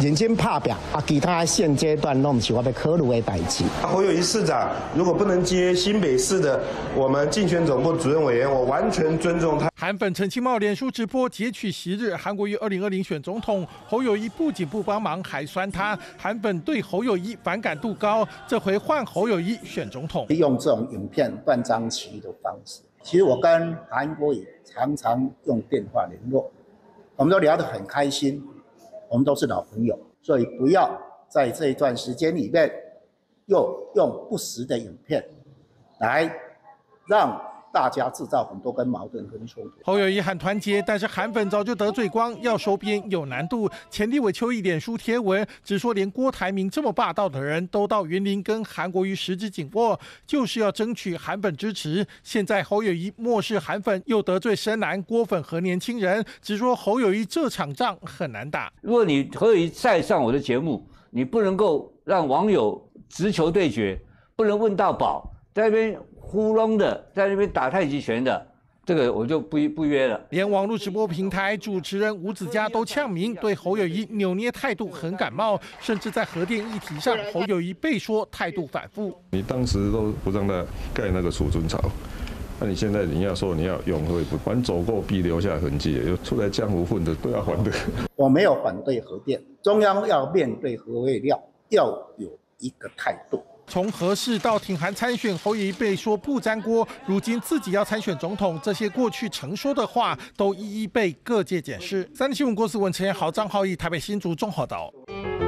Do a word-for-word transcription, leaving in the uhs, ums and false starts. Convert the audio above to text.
认真拍拼啊，其他现阶段拢不是我要考虑的代志。 侯友宜市长如果不能接新北市的我们竞选总部主任委员，我完全尊重他。 韩粉陈其茂脸书直播截取昔日韩国瑜二零二零选总统，侯友宜不仅不帮忙，还酸他。韩粉对侯友宜反感度高，这回换侯友宜选总统， 用这种影片断章取义的方式。其实我跟韩国瑜常常用电话联络，我们都聊得很开心，我们都是老朋友，所以不要在这一段时间里面又用不实的影片来让大家制造很多跟矛盾跟冲突。 侯友宜喊团结，但是韩粉早就得罪光，要收编有难度。前立委邱毅脸书贴文，只说连郭台铭这么霸道的人都到云林跟韩国瑜十指紧握，就是要争取韩粉支持。现在侯友宜漠视韩粉，又得罪深蓝郭粉和年轻人，只说侯友宜这场仗很难打。 如果你侯友宜再上我的节目，你不能够让网友直球对决，不能问到饱，在那边糊弄的，在那边打太极拳的，这个我就不不约了。 连网络直播平台主持人吴子嘉都呛明，对侯友宜扭捏态度很感冒，甚至在核电议题上，侯友宜被说态度反复。 你当时都不让他盖那个储存槽，那你现在你要说你要永和不还走过必留下痕迹，有出来江湖混的都要还的。 我没有反对核电，中央要面对核废料要有一个态度。 从核试到挺韩参选，侯友宜被说不沾锅，如今自己要参选总统，这些过去曾说的话都一一被各界检视。三立新闻郭思文、陈彦豪、张浩义，台北新竹综合报道。